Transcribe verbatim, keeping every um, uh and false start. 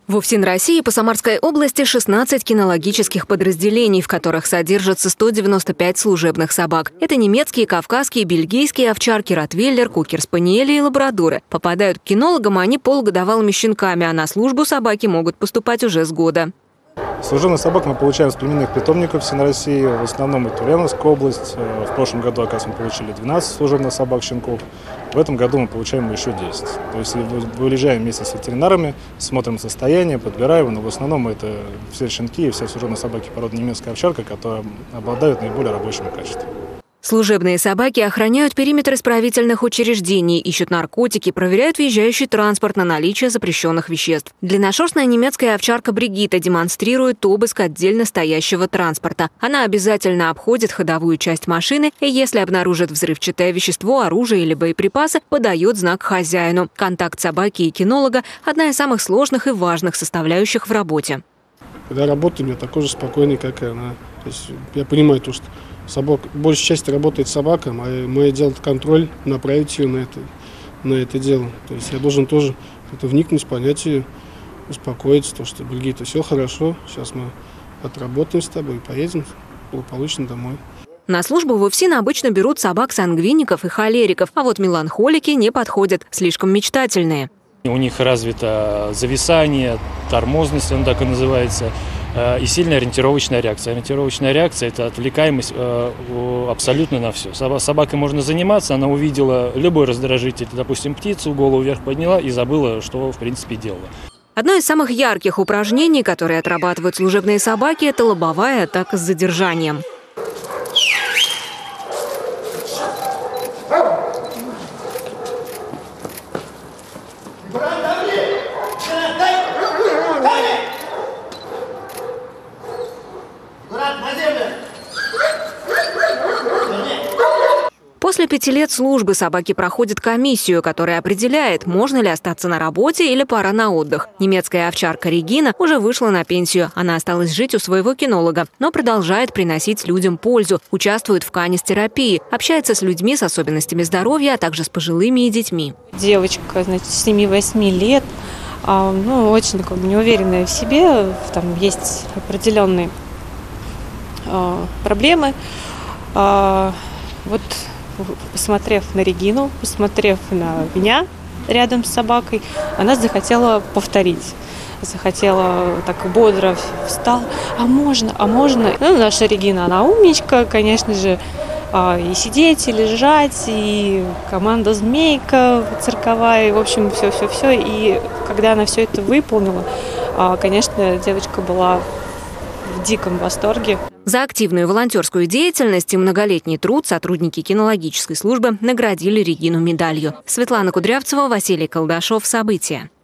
В УФСИН России по Самарской области шестнадцать кинологических подразделений, в которых содержатся сто девяносто пять служебных собак. Это немецкие, кавказские, бельгийские, овчарки, ротвейлер, кокер-спаниели и лабрадоры. Попадают к кинологам они полугодовалыми щенками, а на службу собаки могут поступать уже с года. Служебных собак мы получаем с племенных питомников ФСИН России. В основном это Ульяновская область. В прошлом году, оказывается, мы получили двенадцать служебных собак, щенков. В этом году мы получаем еще десять. То есть выезжаем вместе с ветеринарами, смотрим состояние, подбираем. Но в основном это все щенки и все служебные собаки породы немецкая овчарка, которые обладают наиболее рабочим качеством. Служебные собаки охраняют периметр исправительных учреждений, ищут наркотики, проверяют въезжающий транспорт на наличие запрещенных веществ. Длинношерстная немецкая овчарка Бригитта демонстрирует обыск отдельно стоящего транспорта. Она обязательно обходит ходовую часть машины и, если обнаружит взрывчатое вещество, оружие или боеприпасы, подает знак хозяину. Контакт собаки и кинолога – одна из самых сложных и важных составляющих в работе. Когда работаю, я такой же спокойный, как и она. То есть я понимаю то, что собак, большая часть работает собака, а мое дело – контроль, направить ее на это, на это дело. То есть я должен тоже как-то вникнуть, понять ее, успокоиться, то, что Бригитта, все хорошо, сейчас мы отработаем с тобой и поедем благополучно домой. На службу в УФСИН обычно берут собак-сангвиников и холериков, а вот меланхолики не подходят, слишком мечтательные. У них развито зависание, тормозность, он так и называется, и сильная ориентировочная реакция. Ориентировочная реакция – это отвлекаемость абсолютно на все. Собакой можно заниматься, она увидела любой раздражитель, допустим, птицу, голову вверх подняла и забыла, что в принципе делала. Одно из самых ярких упражнений, которые отрабатывают служебные собаки – это лобовая атака с задержанием. После пяти лет службы собаки проходят комиссию, которая определяет, можно ли остаться на работе или пора на отдых. Немецкая овчарка Регина уже вышла на пенсию. Она осталась жить у своего кинолога, но продолжает приносить людям пользу, участвует в канистерапии, общается с людьми с особенностями здоровья, а также с пожилыми и детьми. Девочка, значит, семи-восьми лет, ну, очень такая неуверенная в себе, там есть определенные проблемы. Вот, посмотрев на Регину, посмотрев на меня рядом с собакой, она захотела повторить. Захотела так бодро встала. А можно, а можно? Ну, наша Регина, она умничка, конечно же, и сидеть, и лежать, и команда «Змейка» цирковая, в общем, все-все-все. И когда она все это выполнила, конечно, девочка была в диком восторге. За активную волонтерскую деятельность и многолетний труд сотрудники кинологической службы наградили Регину медалью. Светлана Кудрявцева, Василий Колдашов. События.